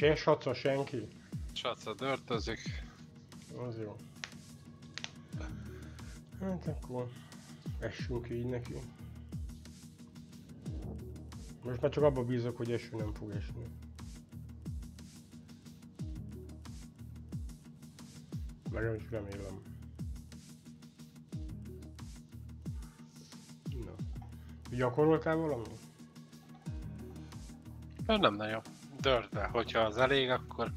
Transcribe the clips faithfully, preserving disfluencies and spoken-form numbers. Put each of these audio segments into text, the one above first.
Se saca senki? Saca dörtözik. Az jó. Hát akkor essünk így neki. Most már csak abba bízok, hogy eső nem fog esni. Legalábbis remélem. Na. Gyakoroltál valami? Nem nagyon. Dörtbe, hogyha az elég, akkor...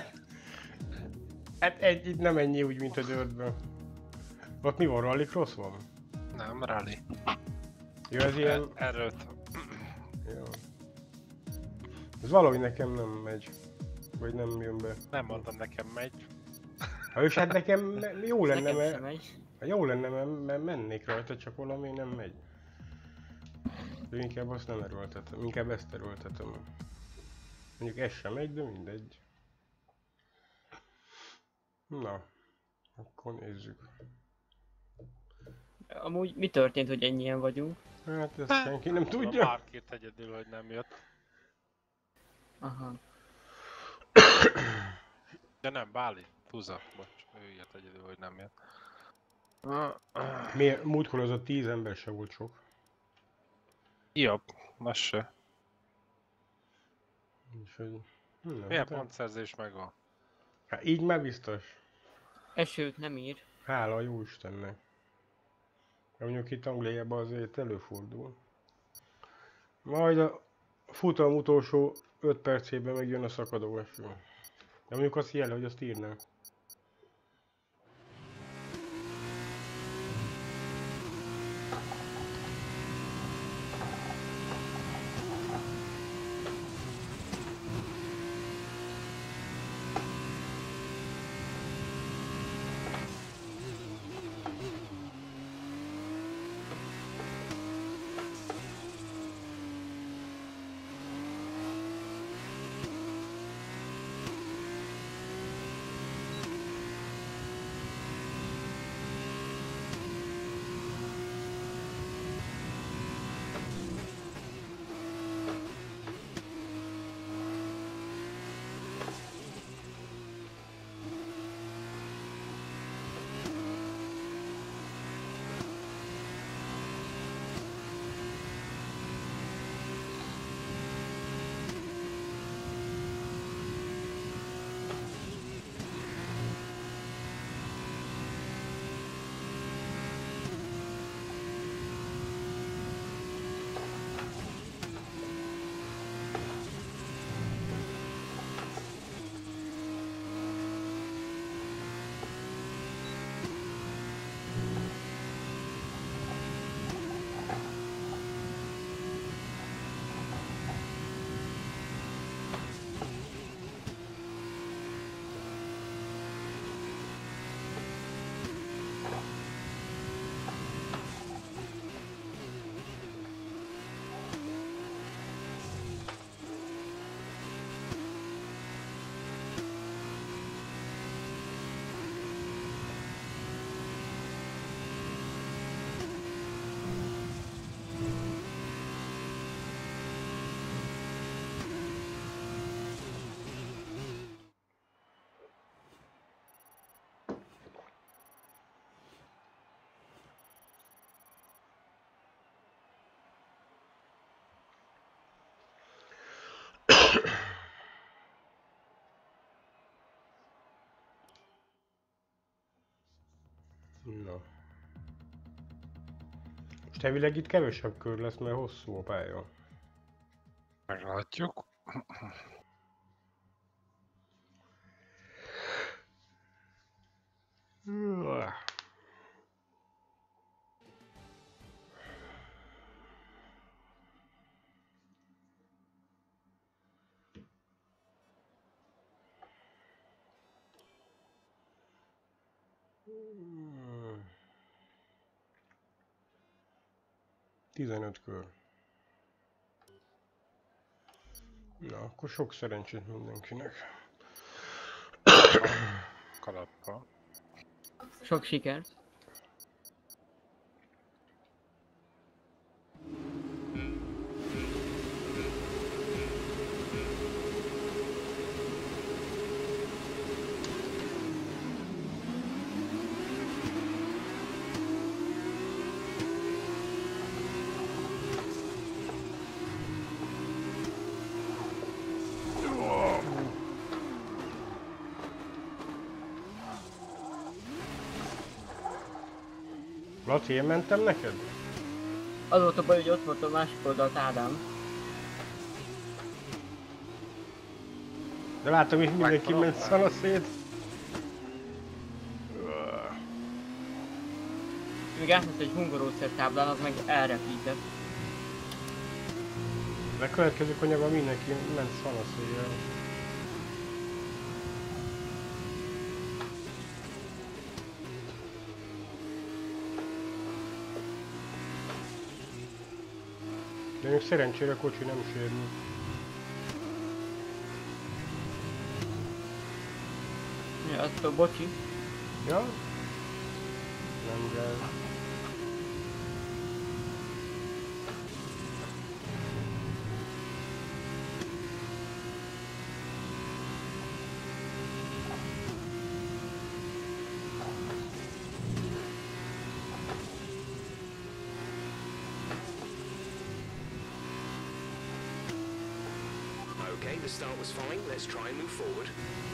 Hát egy, itt nem ennyi úgy, mint a Dirtben. Ott mi van? Rallycross van? Nem, rally. Jó, ez ilyen... Erről... Jó. Ez valahogy nekem nem megy. Vagy nem jön be. Nem mondom, nekem megy. Ha és hát nekem jó lenne, Nekem mert... sem megy. Jó lenne, mert, mert mennék rajta, csak valami nem megy. De inkább azt nem erőltetem, inkább ezt erőltetem. Mondjuk ez sem megy, de mindegy. Na, akkor nézzük. Amúgy mi történt, hogy ennyien vagyunk? Hát ezt senki nem A tudja. Márkét egyedül, hogy nem jött. Aha. De nem, Báli. Tuza, bocs. Ő jött egyedül, hogy nem jött. Miért? Múltkor az a tíz ember se volt sok. Jobb, most se. Úgyhogy... Hm, Milyen pontszerzés megvan? Hát így már biztos. Esőt nem ír. Hála a jó Istennek. De mondjuk itt Angliában azért előfordul. Majd a futam utolsó öt percében megjön a szakadó eső. De mondjuk azt jelenti, hogy azt írnák. Na. Most elvileg itt kevesebb kör lesz, mert hosszú a pálya. Meglátjuk. tizenöt kör. Na, akkor sok szerencsét mindenkinek. Kalappal. Sok sikert. Laci, én mentem neked? Az volt a baj, hogy ott volt a másik oldalt Ádám. De látom, hogy mindenki ment Megtaláltál? szanaszét. Még átment egy hungarószer táblán, az meg elrepített. De a következő kanyagban mindenki ment szanaszéjjel. De még szerencsére a kocsi nem sérült. Ja, attól bocsi. Ja? Nem kell. Okay, the start was fine. Let's try and move forward.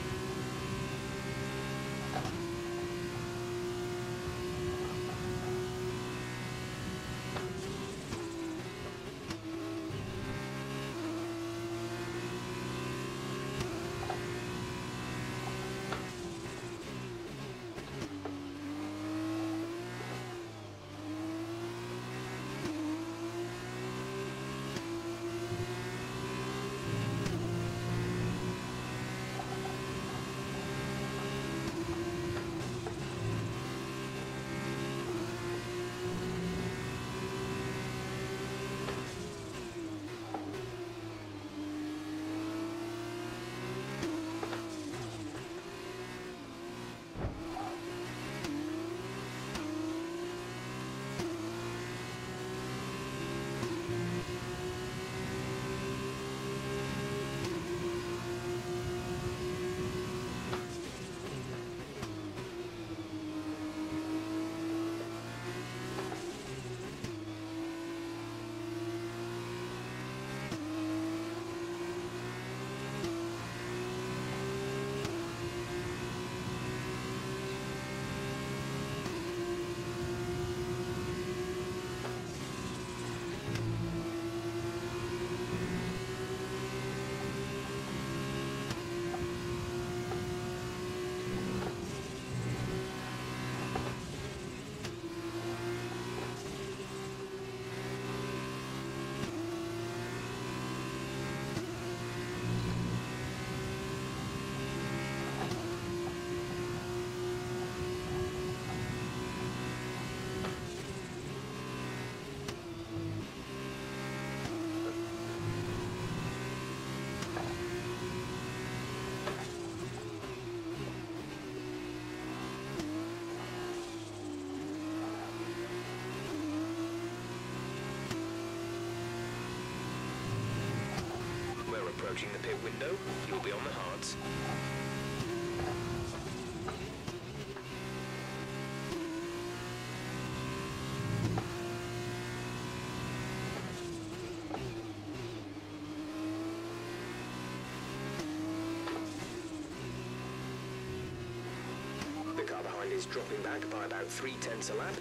Approaching the pit window, you'll be on the hards. The car behind is dropping back by about three tenths a lap.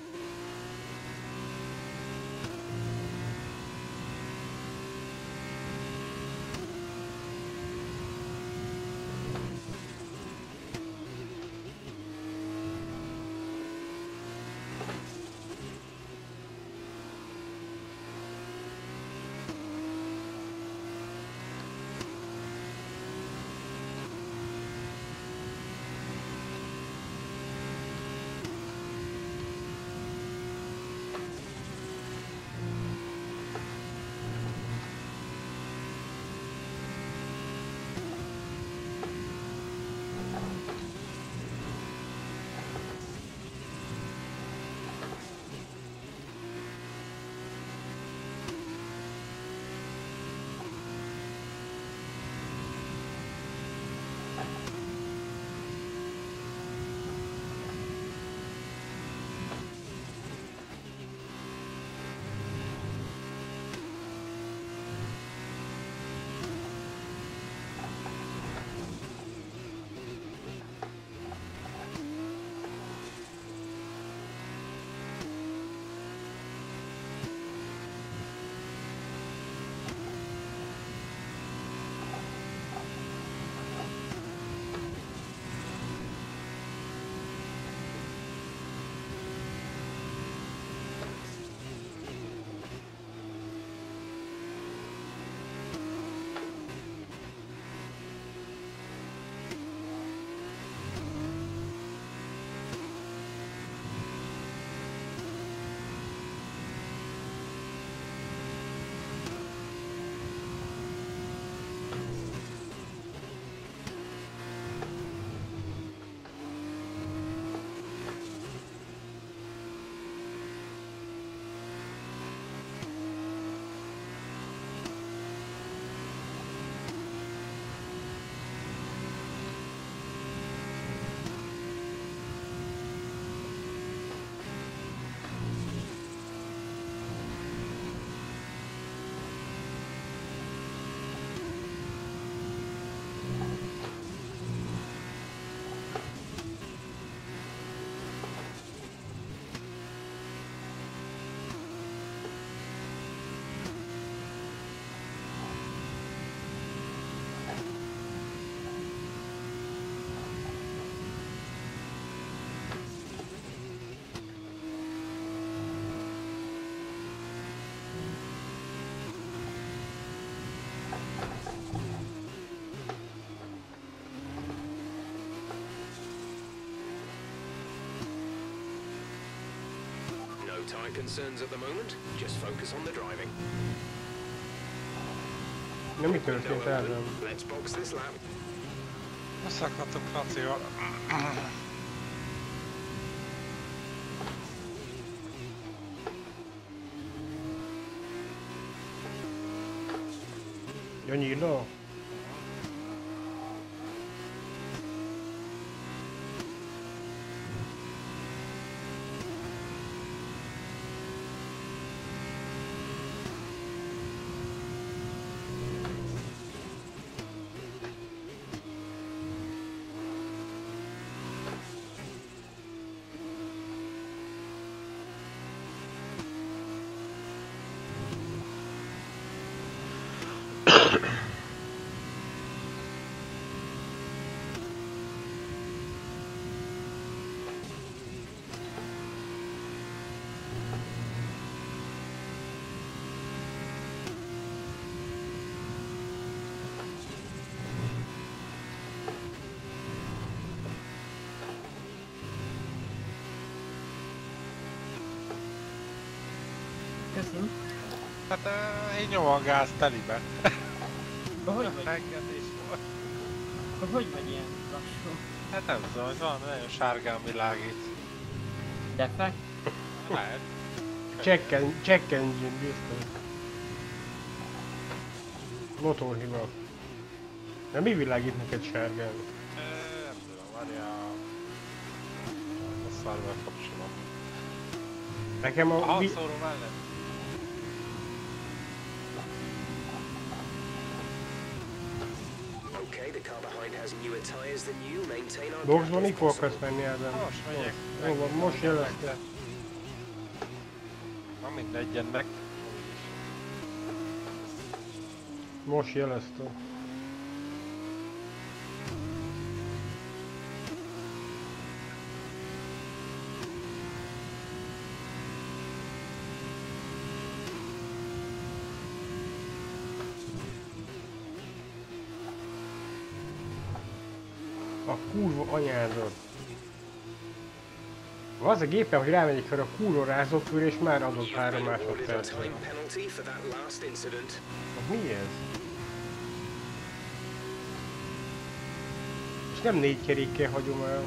my concerns at the moment. Just focus on the driving. Na mi Window történt open. ezzel? Let's box this lap. Összeakadtunk Lacival. Ja, nyíló? Köszönöm. Hát uh, én nyomom a gáz telibe. De hogy vagy? Engedés volt. Akkor hogy vagy ilyen lassú? Hát nem tudom, hogy valami nagyon sárgán világít. Defekt? Lehet. Check, en, check engine biztos. Motorhiba. De mi világít neked sárgán? Ö, Nem tudom, várjál. A szarvel kapcsolom. Nekem A a... vi- hangszóró mellett. Okay, the car behind has newer tires than you. Maintain our Boxban gap if mikor possible. akarsz menni, Ádám? Most megyek. Jó van, most jelezte. Na mindegy, ennek. Most jelezte. A kurva anyádat. Az a gépen, hogy rámegyek fel a kurva rázókőre, és már adott You've három been awarded a másodpercet. time penalty for that last incident. Mi ez? És nem négy kerékkel hagyom el.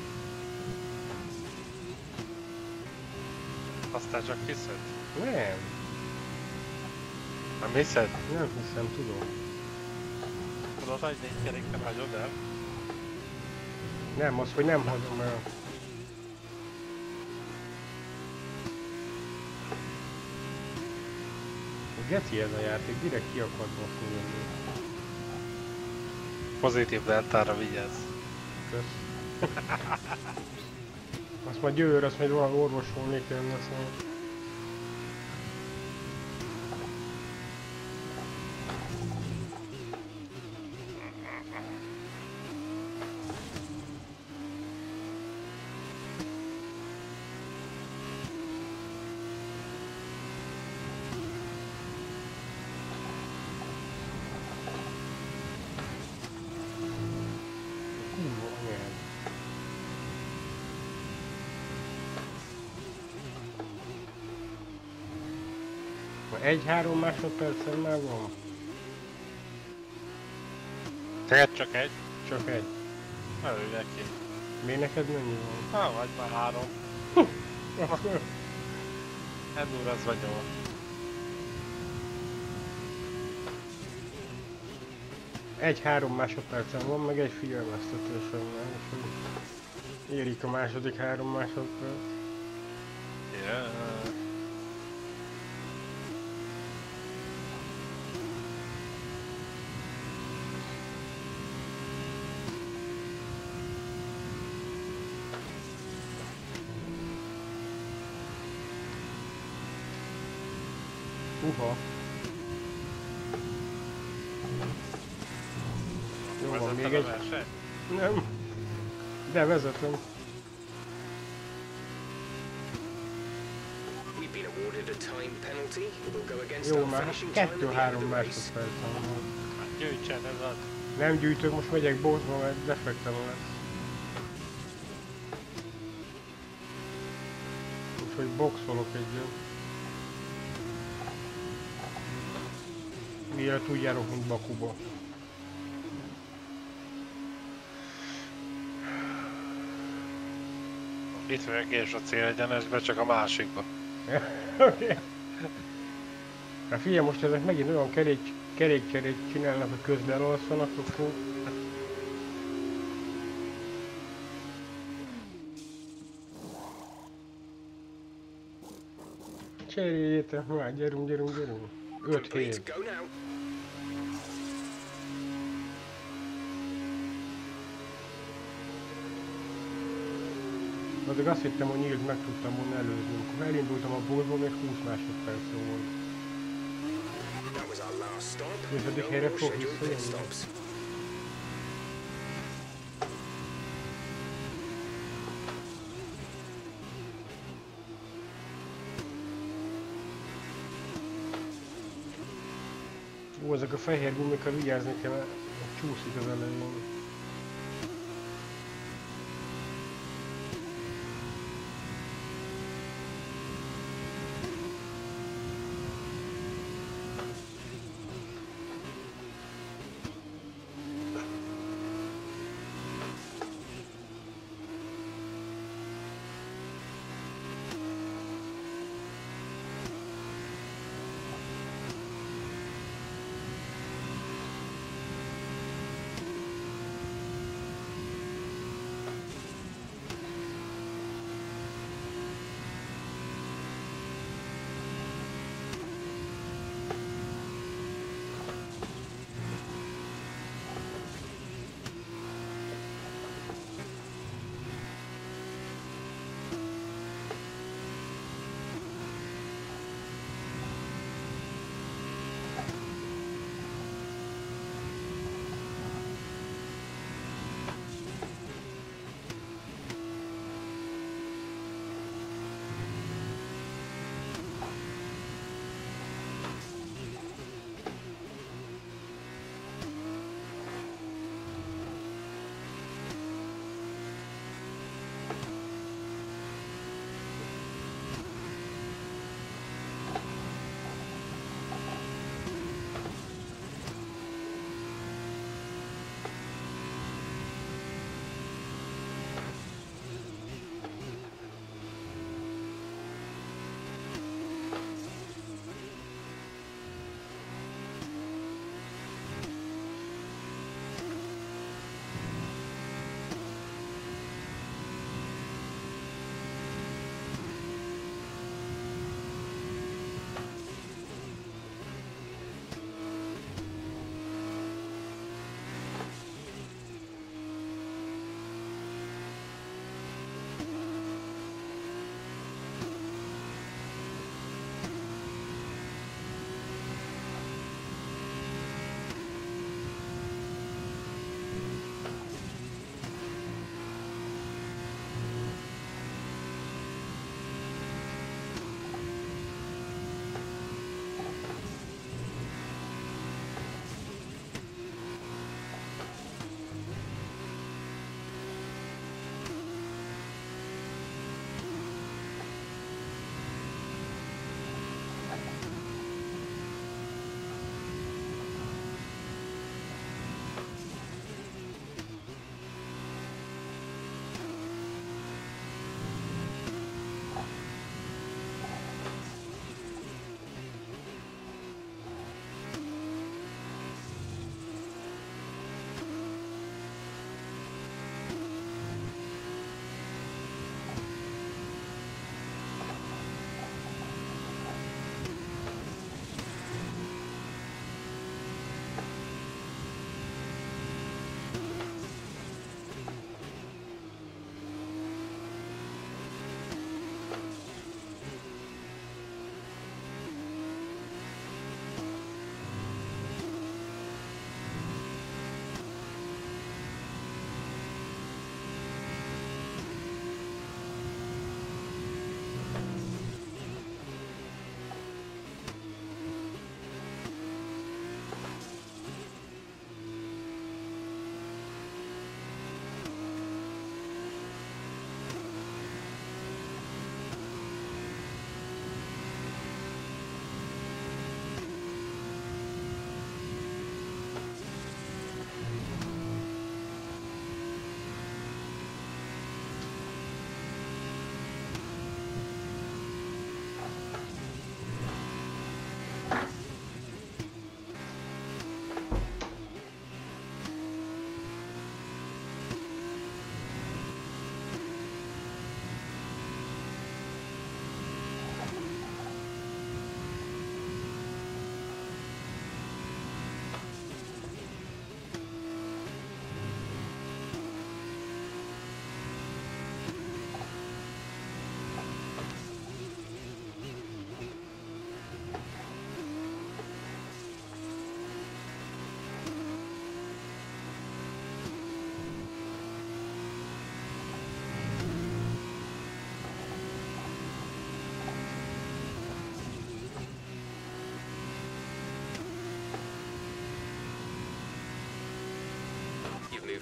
Aztán csak hiszed? Nem, Nem hiszed? nem hiszem, tudom. Tudod, hogy négy kerékkel hagyod el? Nem, az, hogy nem hagyom el. Geci ez a játék, direkt ki akar baszni jönni. Pozitív deltára vigyázz. Kösz. Azt majd jövőre, azt majd valami orvosolni kellene, szóval. Kurva anyád. Egy-három másodpercen már van. Neked csak egy? Csak egy. Örülj neki. Miért neked mennyi van? Ha, vagy már három. Endurance vagy nyolc. Egy-három másodpercen van, meg egy figyelmeztetésem van, és hogy érik a második három másodperc. Yeah. Uha. Jó van, Vezetted még a egy... versenyt? Nem. De vezetem. We've been awarded a time penalty. We'll go against Jó, our már finishing time at the end kettő-három of the race. másodpercen van. Hát gyűjtsen, ez az. Nem gyűjtök, most megyek bossba, mert defektem lesz. hogy boxolok egyet. Mielőtt úgy járok, mint Bakuba. Itt meg és a célegyenesbe, csak a másikba. Oké. Hát figyelj, most ezek megint olyan kerék, kerékcserét csinálnak, hogy közben elalszanak, akkor... Cseréljétek már, gyerünk, gyerünk, gyerünk. öt Complete. hét. Go now. Addig azt hittem, hogy nyílt meg tudtam volna előzni. Amikor elindultam a boltból, még húsz másodperc volt. That was our last stop. És addig No helyre more fog scheduled pit visszajönni. stops. Ó, ezek a fehér gumikra vigyázni kell, mert csúszik az elején.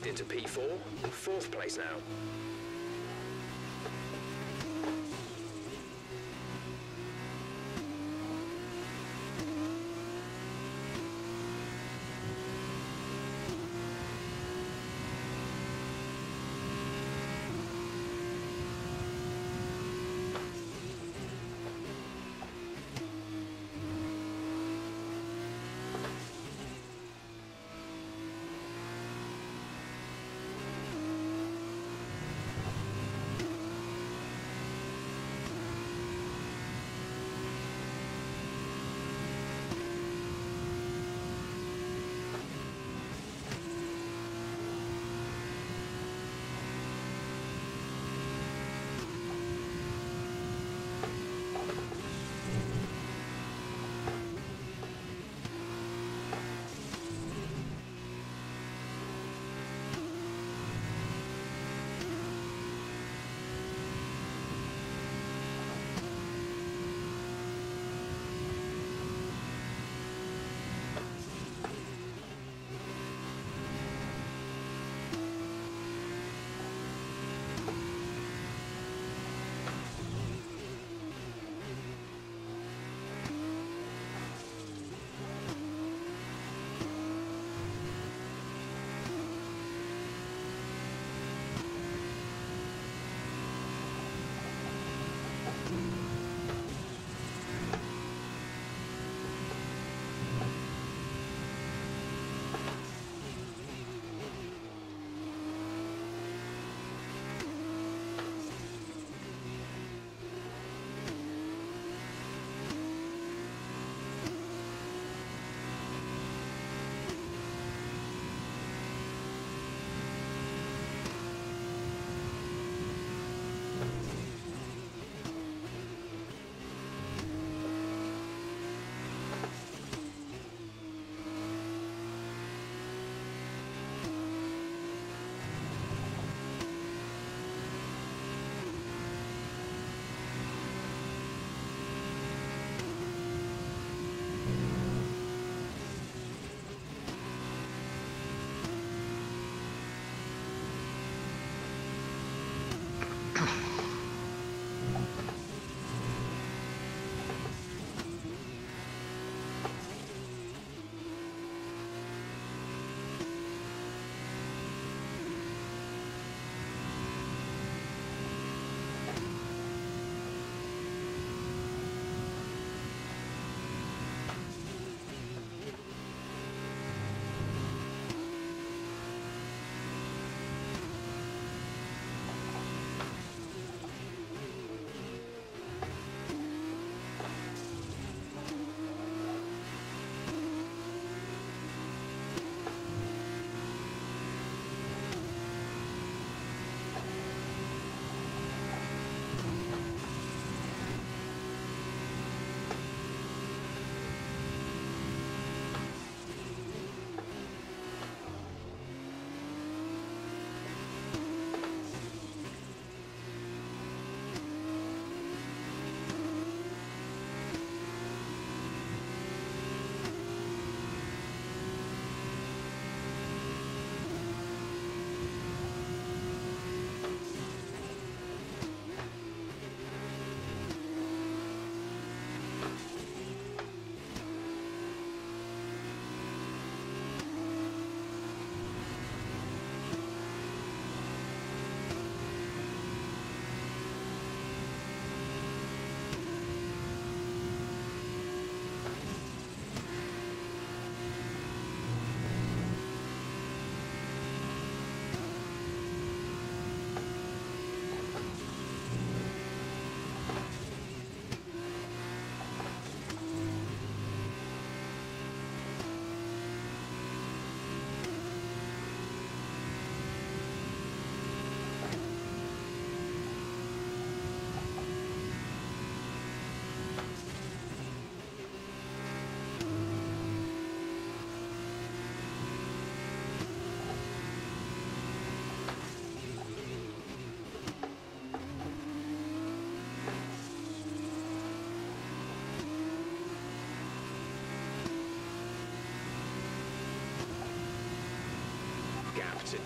moved into P four, fourth place now.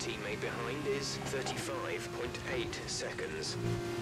teammate behind is thirty-five point eight seconds.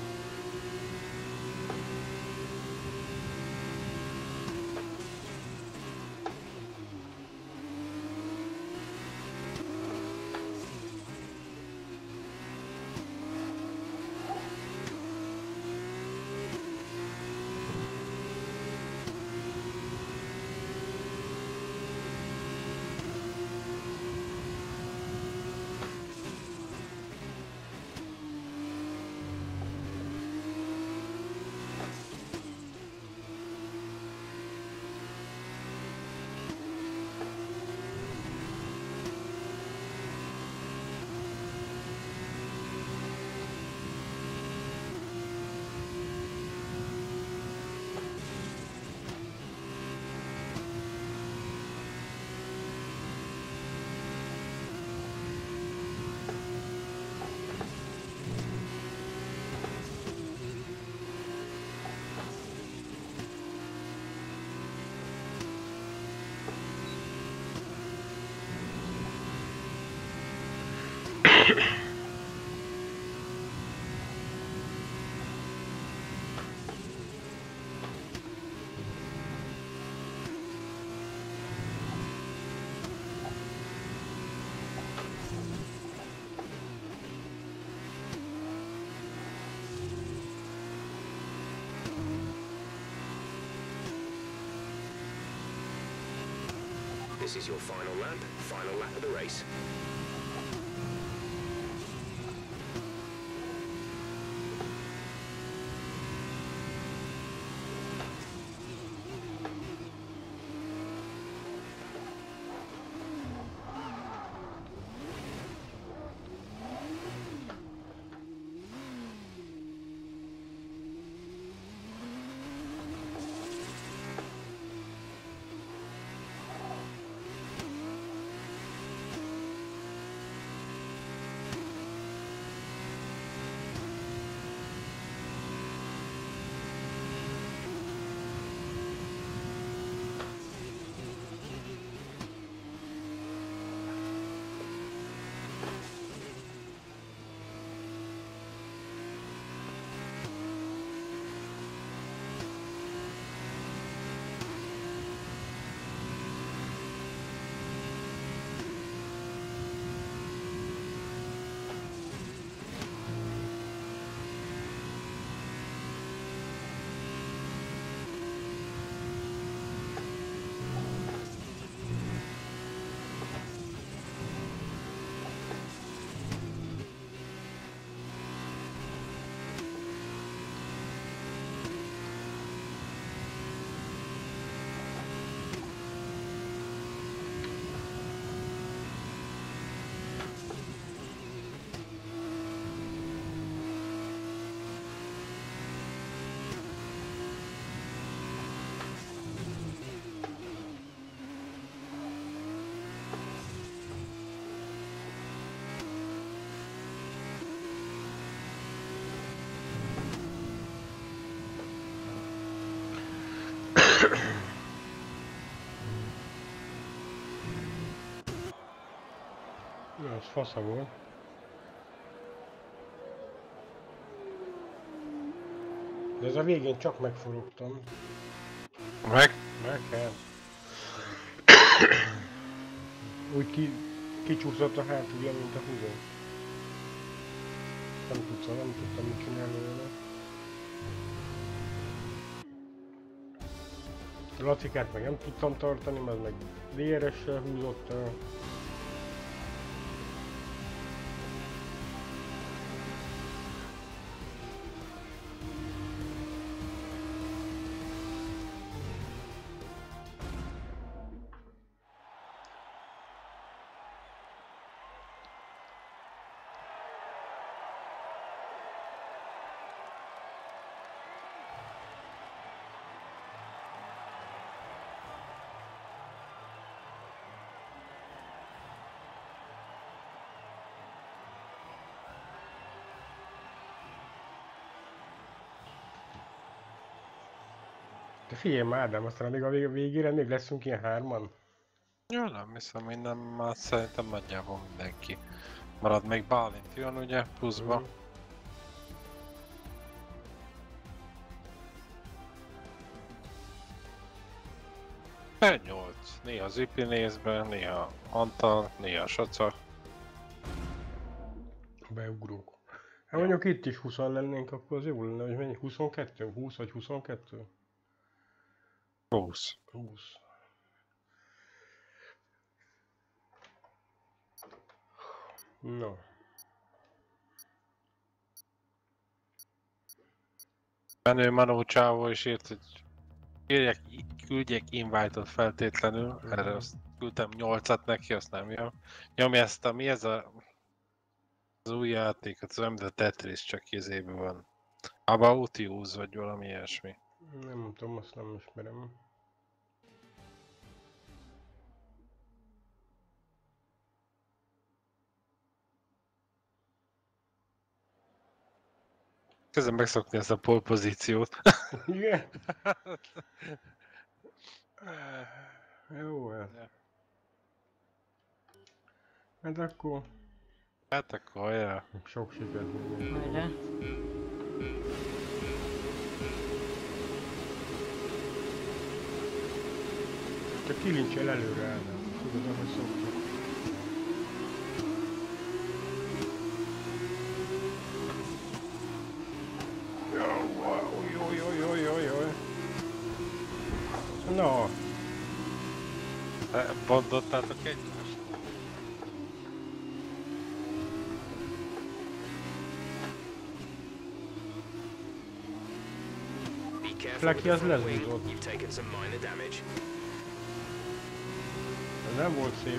This is your final lap, final lap of the race. Ja, az fasza volt. De ez a végén csak megforogtam. Meg? Meg kell. Úgy ki, kicsúszott a hátulja, mint a húzó. Nem tudtam, nem tudtam mit csinálni vele. A lacikát meg nem tudtam tartani, mert meg dé er es-sel húzott el. De figyelj már, Ádám, aztán még a vég- végére még leszünk ilyen hárman. Ja, nem hiszem, minden már szerintem nagyjából mindenki Marad még Bálint jön ugye, pluszba. Mhm. nyolc. Néha Zipi néz be, néha Antal, néha Saca. Beugrunk. Hát mondjuk itt is húszan lennénk, akkor az jó lenne, hogy mennyi? huszonkettő? húsz vagy huszonkettő? húsz. húsz. No. Menő Manó Csávó is írt, hogy kérjek, küldjek invite-ot feltétlenül, Mhm. erre azt küldtem nyolcat neki, azt nem jön. Nyomja ezt a, mi ez a, az új játék, az olyan, mint a Tetris, csak kézében van. About Use, vagy valami ilyesmi. Nem tudom, azt nem ismerem. Kezdem megszokni ezt a pole pozíciót. Igen? Jó, hát. Ja. Hát akkor Hát akkor hajrá. sok sikert még. Hajrá. Csak kilincsel előre, Ádám. Tudod, ahogy szoktuk. Jaj, jaj, jaj, jaj, jaj. Na, Bondottátok egymást? Be careful with Flecky the az front wing. lezúzott. You've taken some minor damage. ez nem volt szép.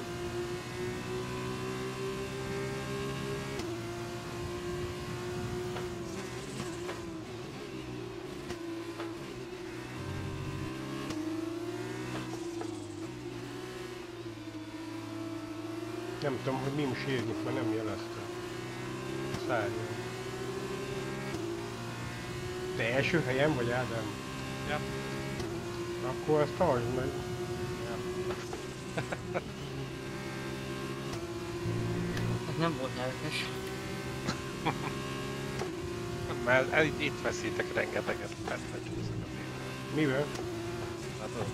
Nem tudom, hogy mi is érjük, mert nem jelezte. Szárnyal. Te első helyen vagy, Ádám? Ja. Akkor ezt tartsd meg. Ez nem volt lelkes. Mert el, itt veszítek rengeteget, mert becsúszok az életben. Mivel? Látod?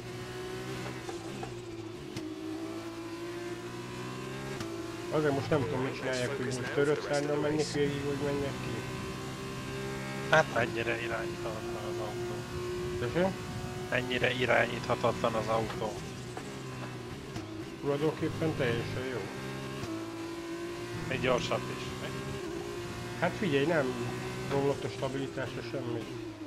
Azért most nem tudom, mit csinálják, hogy most törött szárnyal menjek végig, vagy menjek ki. Hát mennyire irányíthatatlan az autó. Tessék? Mennyire irányíthatatlan az autó. Tulajdonképpen teljesen jó. Egy gyorsabb is. mi? Hát figyelj, nem romlott a stabilitásra semmi.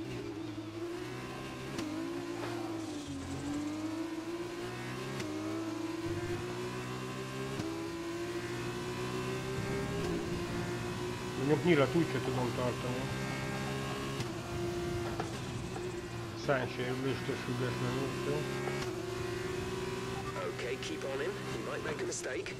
Mondjuk nyilat úgyse tudom tartani. Szánysérüléstől függetlenül. Jó? Okay, keep on in. You might make a mistake.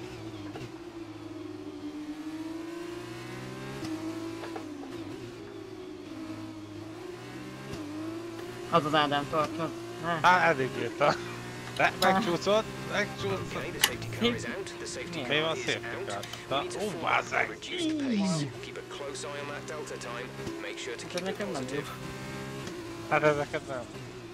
Az az Ádám tartson. Hát, Á, eddig írta. De megcsúszott, megcsúszott. Okay, the safety car is out. The safety Mi Mi car van is safety out. car? We Na, need to ó, fall bazzeg. back, reduce the pace. Keep a close eye on that delta time. Make sure to ez keep it nekem nem jó. positive. Hát ezeket nem.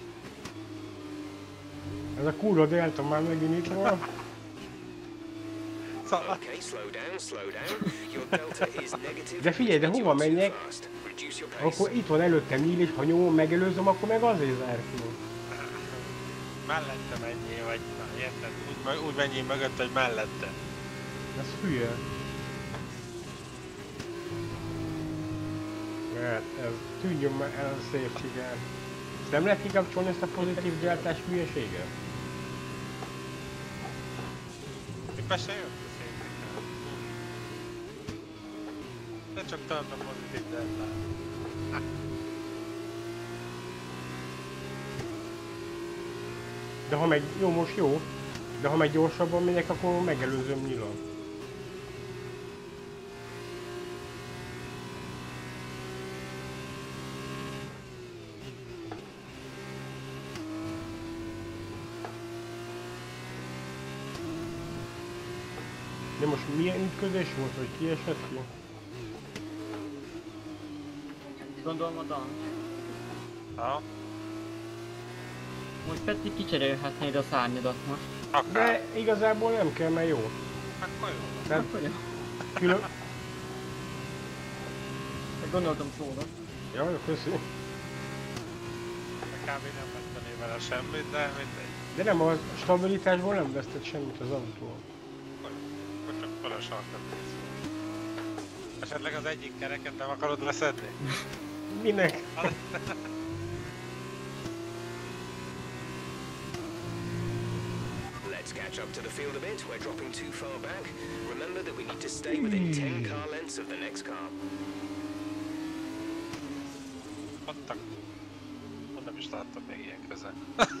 Ez a kurva delta már megint itt van. Szóval, Okay, slow down, slow down. Your delta is negative. De figyelj, de which means hova you're too menjek? fast. Reduce your pace. Akkor itt van előttem nyíl, és ha nyomom, megelőzöm, akkor meg azért zár ki. mellette menjél, vagy na, érted? Úgy, me- úgy menjél mögött, hogy mellette. Ez hülye. Hát ez tűnjön már el a safety car. Ezt nem lehet kikapcsolni ezt a pozitív gyártás hülyeséget? Még be se jött a szépséggel. De csak tart a pozitív deltát. De ha megy, jó, most jó. De ha megy gyorsabban megyek, akkor megelőzöm nyilat. De most milyen ütközés volt, hogy kiesett ki? Gondolom a Dan. Ha? Most pedig kicserélhetnéd a szárnyadat most. Akár. De igazából nem kell, mert jó. Akkor jó. Tehát Akkor jó. külön... Meg gondoltam szólok. Jaj, köszi. Kb. Nem vesztené vele semmit, de mindegy. De nem, a stabilitásból nem vesztett semmit az autó. Akkor akkor csak fölös alkatrész. Esetleg az egyik kereket nem akarod leszedni? Minek? Let's catch up to the field a bit. We're dropping too far back. Remember that we need to stay within ten car lengths of the next car. Adtak. Nem is láttam még ilyen közel.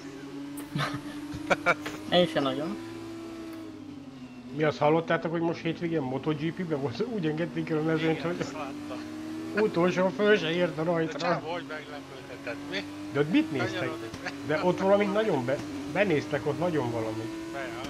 Én sem nagyon. Mi azt hallottátok, hogy most hétvégén MotoGP-be volt? Úgy engedték el a mezőnyt, Igen, hogy ezt láttam. utolsó föl se ért a De rajtra. csávó, hogy meglepődtetett, mi? De ott mit néztek? Kanyarodik. De ott valamit nagyon be... benéztek ott nagyon valamit. Bejáll.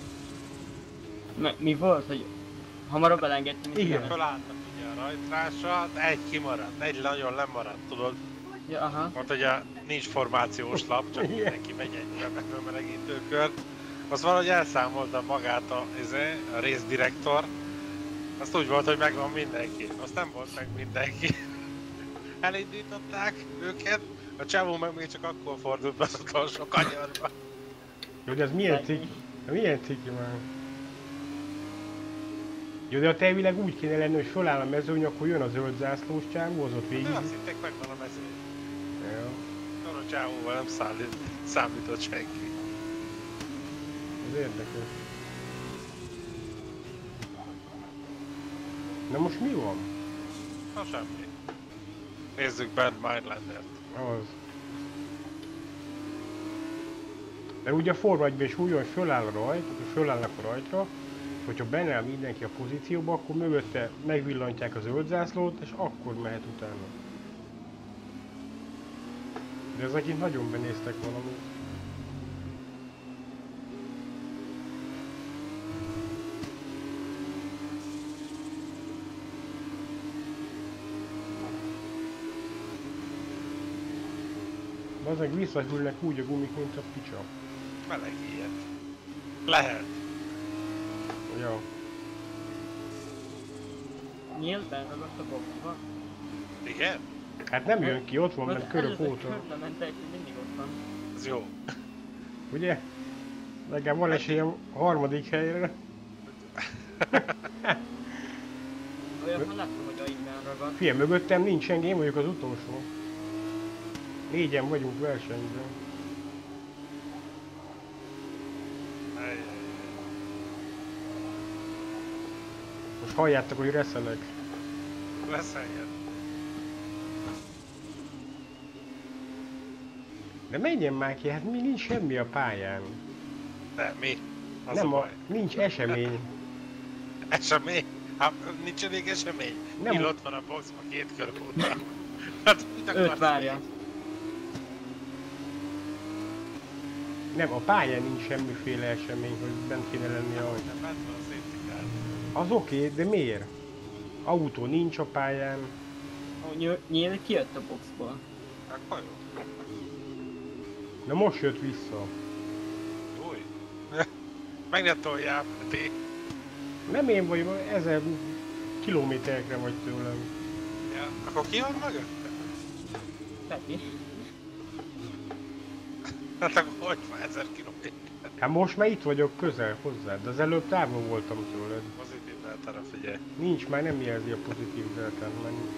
M- mi volt, hogy hamarabb elengedtem, mint Igen. kellett? Fölálltak ugye a rajtrásra, de egy kimaradt, egy nagyon lemaradt, tudod? Ja, aha. Mondta, hogy a nincs formációs lap, csak Igen. mindenki megy egy bemelegítőkör. Azt valahogy elszámolta magát a, izé, a részdirektor. Azt úgy volt, hogy megvan mindenki. Azt nem volt meg mindenki. Elindították őket, a csávó meg még csak akkor fordult be az utolsó kanyarba. Jó, de ez milyen ciki? Milyen ciki már? Jó, de a elvileg úgy kéne lenni, hogy föláll a mezőny, akkor jön a zöld zászlós csávó, az ott végig. De azt hitték, megvan a mezőny. Ja, Arra a csávóval nem szállít, számított senki. ez érdekes. Na most mi van? Na semmi. Nézzük Bad Mindlandert. Az. De ugye a Forma egyben is úgy, hogy föláll a rajt, fölállnak a rajtra, hogyha benne áll mindenki a pozícióba, akkor mögötte megvillantják a zöld zászlót, és akkor mehet utána. De ezek itt nagyon benéztek valamit. Azok visszahűlnek úgy a gumik, mint a picsa. Meleg ilyet. Lehet. Ja. Nyílt benragadt a boxba. Igen? Hát nem jön ki, ott van, mert körök előző óta. körbe mentek, mindig ott van. Ez jó. Ugye? Legalább van esélyem a harmadik helyre. Olyan, ha láttam, hogy a innen ragadt. Figyelj, mögöttem nincs senki, én vagyok az utolsó. Négyen vagyunk versenyben. Ajjajjaj. Most halljátok, hogy reszelek. Leszeljen. De menjen már ki, hát mi nincs semmi a pályán. De mi? Az Nem a a, baj. nincs esemény. Esemény? Hát nincs elég esemény? Nem. Hill ott van a boxban két kör óta. Hát mit Őt akarsz? várja. Nem, a pályán nincs semmiféle esemény, hogy bent kéne lenni a... Nem, bent van a safety car. Az oké, okay, de miért? Autó nincs a pályán. Nyíl, nyíl kijött a boxból. Akkor jó. Na most jött vissza. Új. Meg ne toljál, Peti. Nem én vagyok, ezer kilométerekre vagy tőlem. Ja, akkor ki van mögötte? Peti. Hát akkor hogy van ezer kilométer? Hát most már itt vagyok közel hozzád, de az előbb távol voltam tőled. Pozitív deltára figyelj. Nincs, már nem jelzi a pozitív deltán, már nincs.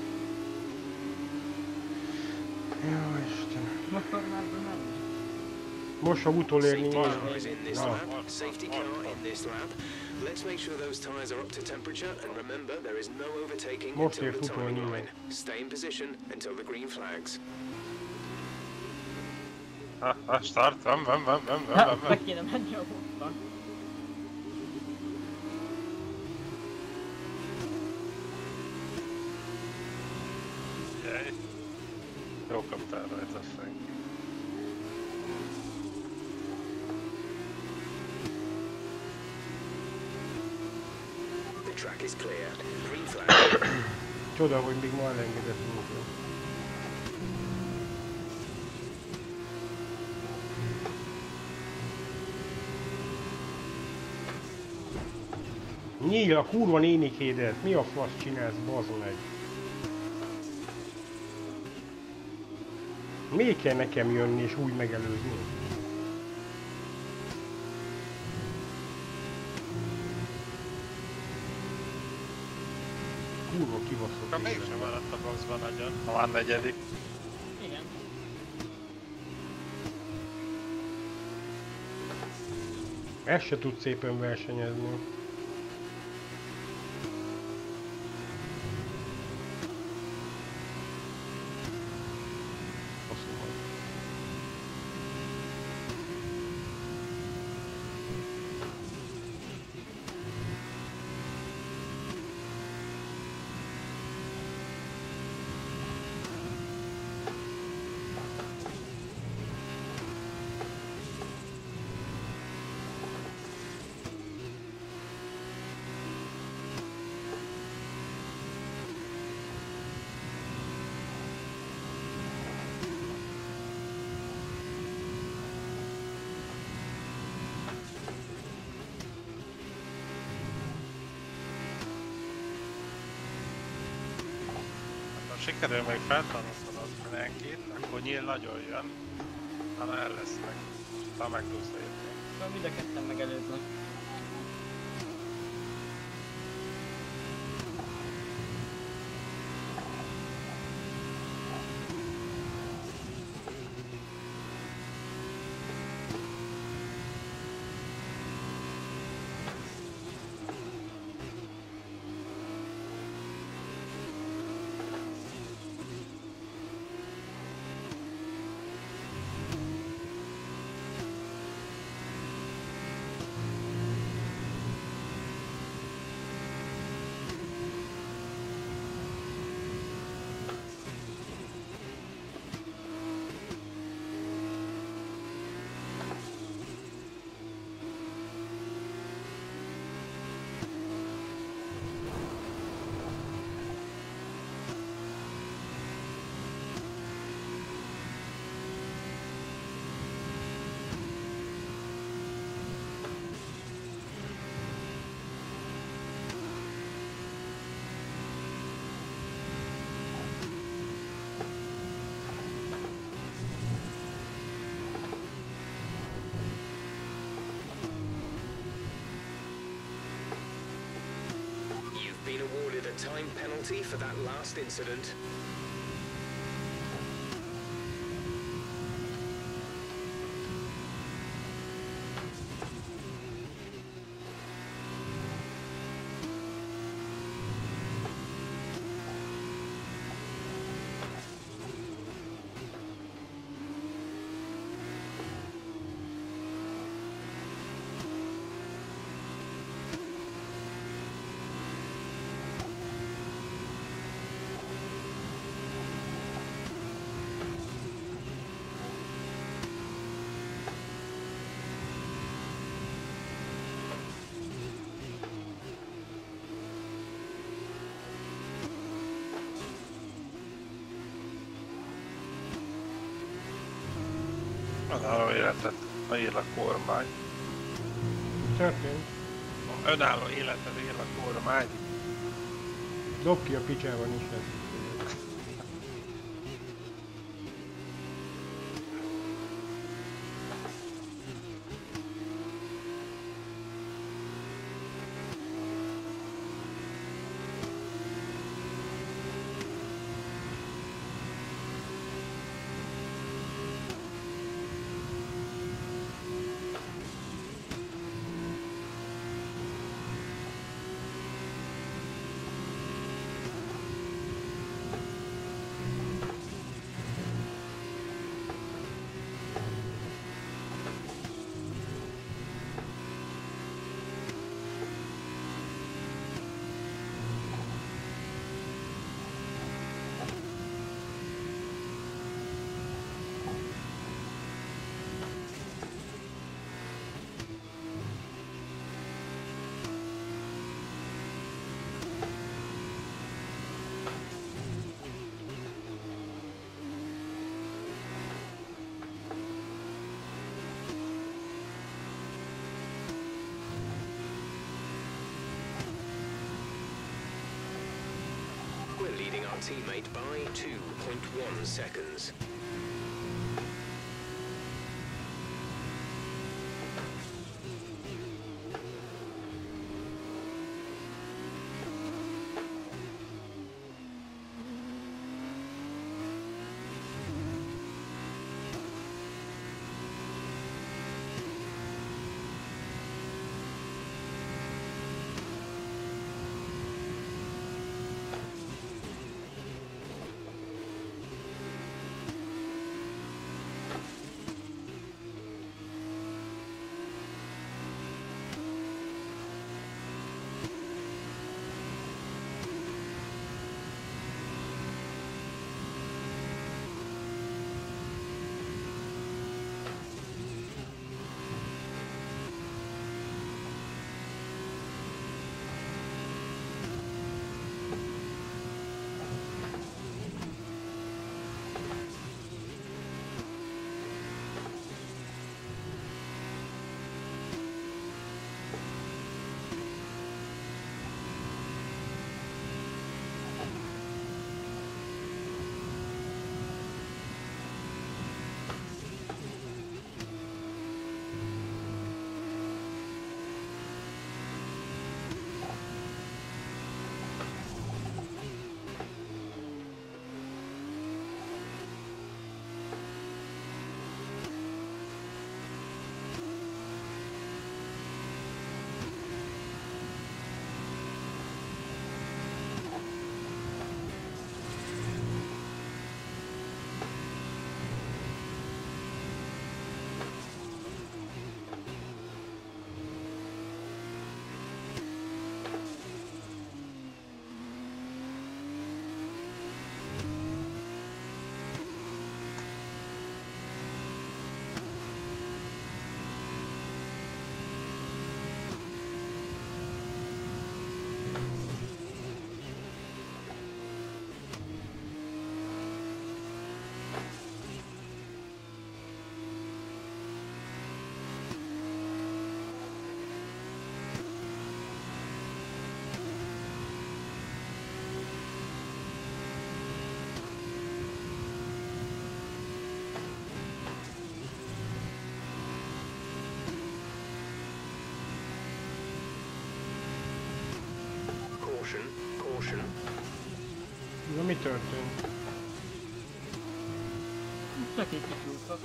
Jó Isten. Motormárban menni. Most fog utolérni. Safety car is in this No. lap. Safety car in this lap. Let's make sure those tires are up to temperature, and remember there is no overtaking Most until ért the timing utolni. line. Stay in position until the green flags. Ha, ha, start, van, van, van, van, van, Ha, van, van. meg kéne menni a boxba. Figyelj. Jó kaptál rajta, Frank. track is clear. Green flag. Csoda, hogy még ma elengedett munkat. Nyíl a kurva nénikédet! Mi a fasz csinálsz, bazd meg? Miért kell nekem jönni és úgy megelőzni? Kurva kibaszott. Akkor mégsem maradt a boxban nagyon, ha már negyedik. Igen. Ez se tud szépen versenyezni. Sikerül még feltanultanod mindenkit, akkor nyíl nagyon jön, hanem el lesznek, ha meg tudsz lépni. Szóval mind a ketten megelőznek. Been awarded a time penalty for that last incident. Önálló életet él a kormány. Történt. Önálló életet él a kormány. Dob ki a picsában is lesz. we're leading our teammate by two point one seconds. Caution, caution. Na mi történt? Csak egy kis útok.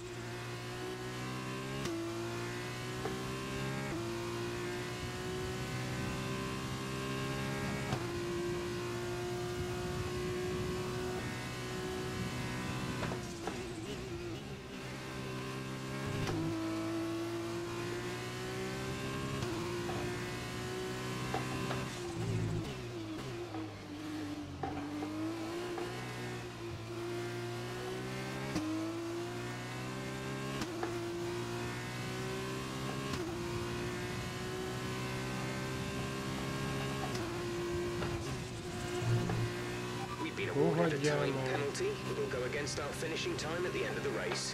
Been Oh, awarded a yeah, time man. penalty. It will go against our finishing time at the end of the race.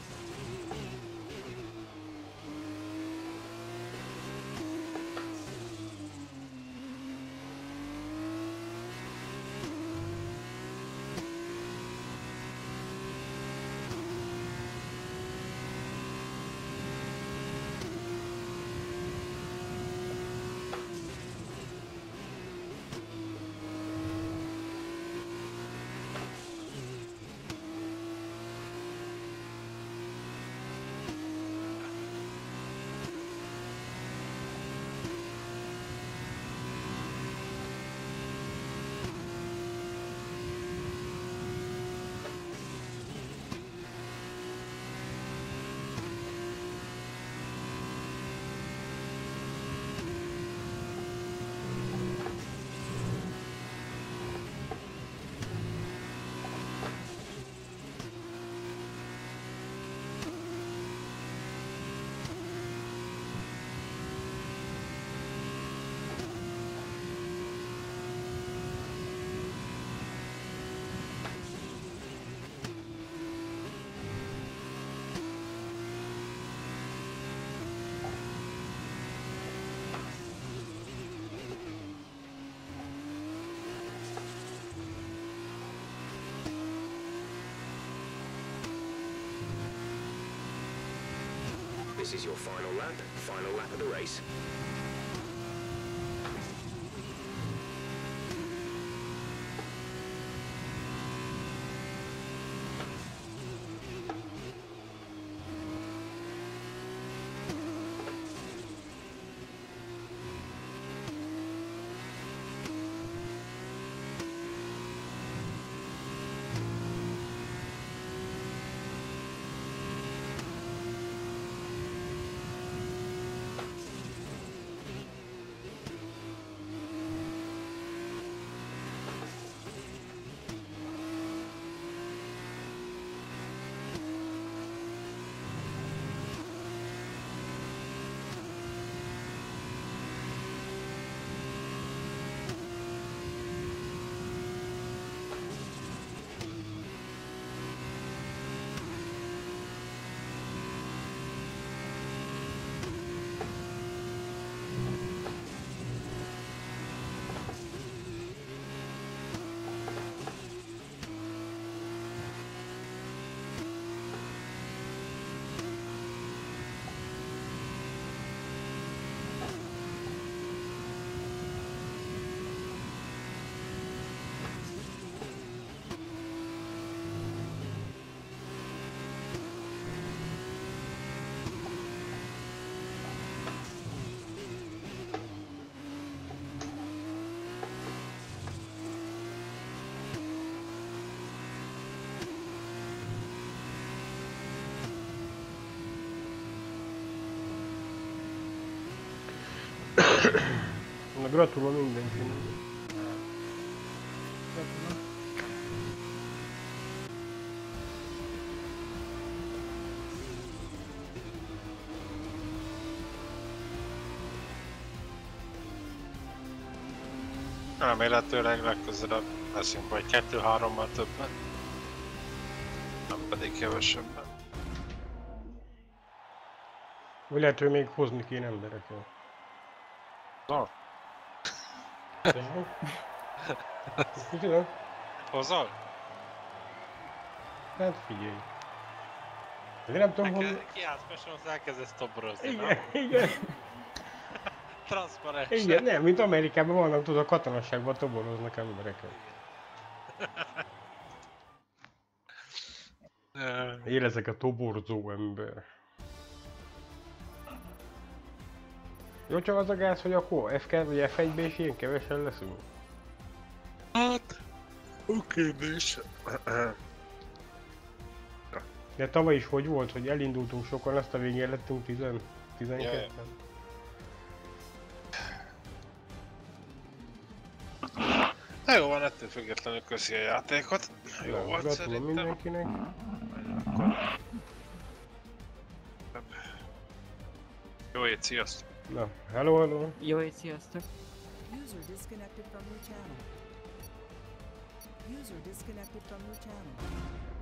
This is your final lap, final lap of the race. Na, gratulál mindenkinek. Remélhetőleg legközelebb leszünk vagy kettő-hárommal többen. Nem pedig kevesebben. Vagy lehet, hogy még hozni kéne embereket. No. Tudom. Hozol? Hát figyelj. De nem tudom, hogy... Kiállsz mesonhoz, elkezdesz toborozni, Igen, igen. Transzparens. Igen, nem, mint Amerikában vannak, tudod, a katonasságban toboroznak embereket. Érezek a toborzó ember. Jó, csak az a gáz, hogy akkor ef kettő vagy ef egyben is ilyen kevesen leszünk. Hát... Oké, kérdés. De tavaly is hogy volt, hogy elindultunk sokan, azt a végén lettünk tíz, tizenketten. Na jó van, ettől függetlenül köszi a játékot. Jó volt Gratulál szerintem. mindenkinek. Jó ét, sziasztok! Na, hello, hello. Jó, és sziasztok! User disconnected from your channel. User disconnected from your channel.